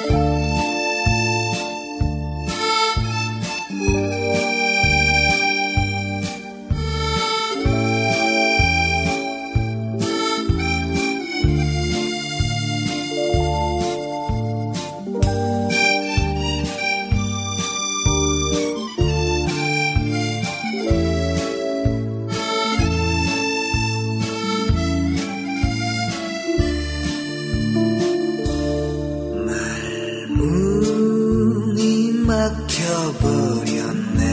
막혀버렸네.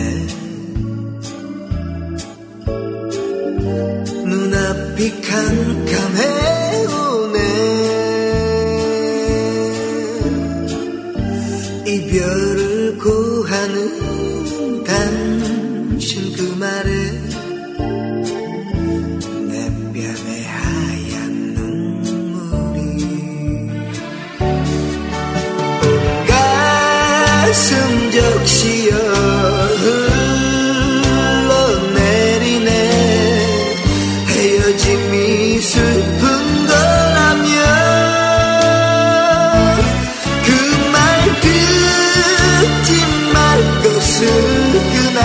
눈앞이 캄캄해오네. 이별을 고하는 당신 그 말에 내 뺨에 하얀 눈물이 가슴 적시어 흘러내리네. 헤어짐이 슬픈 거라면 그 말 듣지 말 것을. 그날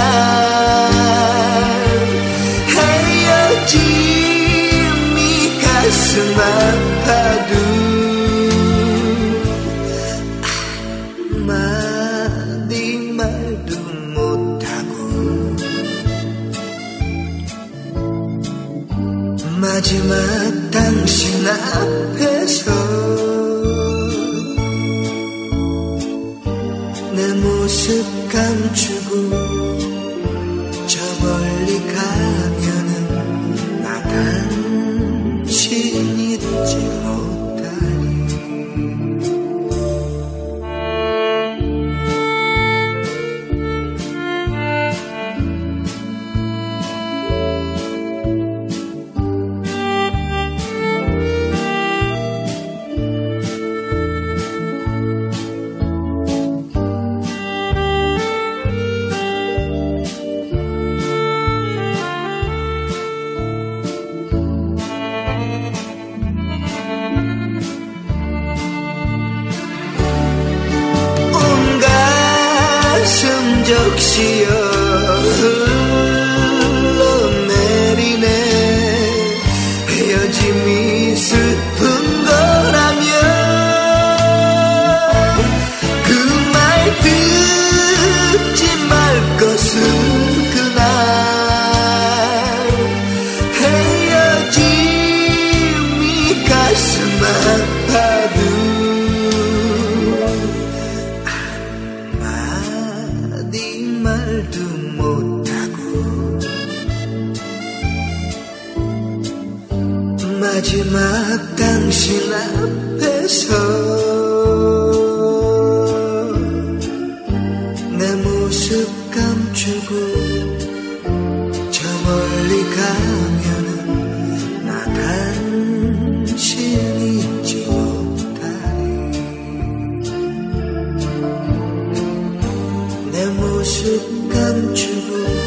헤어짐이 가슴 아파도 말도 못하고 마지막 당신 앞에서 내 모습 감추고 저 멀리 가면은 나 당신 잊지 못하리. 적시어 흘러내리네. 헤어짐이 슬픈 거라면 그 말 듣지 말 것을. 그날 헤어짐이 가슴 아파도 말도 못하고 마지막 당신 앞에서 내 모습 감추고 저 멀리 가면은 나 당신 잊지 못하리. 내 모습 감추고